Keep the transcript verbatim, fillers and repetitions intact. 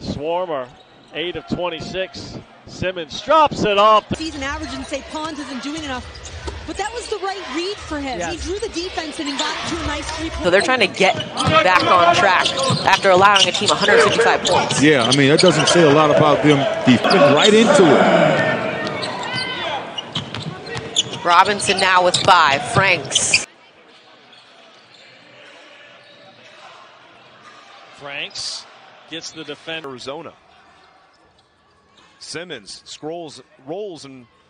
Swarm are eight of twenty-six. Simmons drops it off. Season average and say Pons isn't doing enough. But that was the right read for him. Yes. He drew the defense in and got to a nice three-point. So they're trying to get back on track after allowing a team one hundred fifty-five points. Yeah, I mean, that doesn't say a lot about them. He's been right into it. Robinson now with five. Franks. Franks gets the defender. Arizona. Simmons scrolls, rolls, and